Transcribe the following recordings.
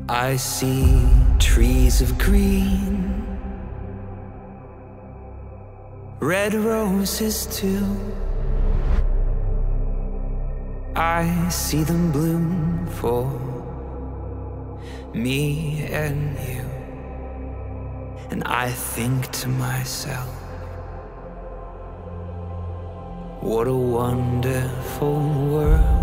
I see trees of green, red roses too. I see them bloom for me and you. And I think to myself, what a wonderful world.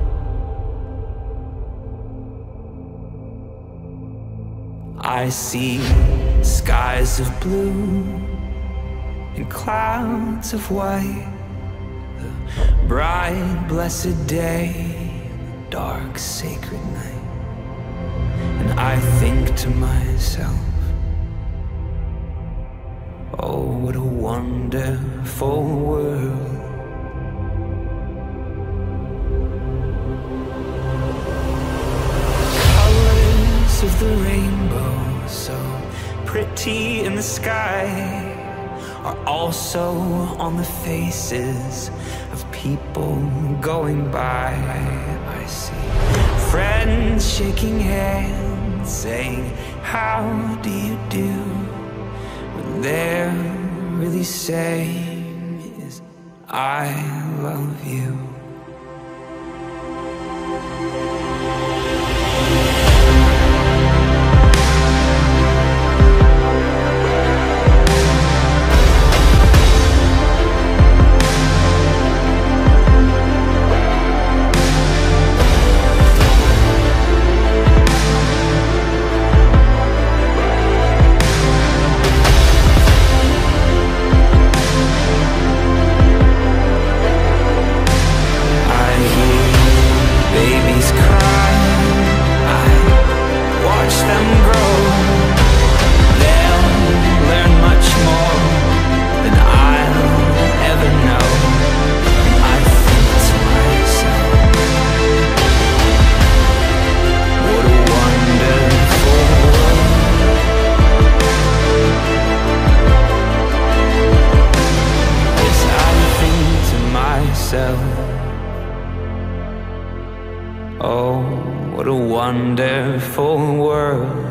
I see skies of blue and clouds of white, the bright blessed day, the dark sacred night. And I think to myself, oh, what a wonderful world. Colors of the rainbow, so pretty in the sky, are also on the faces of people going by. I see friends shaking hands, saying, how do you do? What they're really saying is, I love you. Babies cry, I watch them grow. They'll learn much more than I'll ever know. I think to myself, what a wonderful world. Yes, I think to myself, oh, what a wonderful world.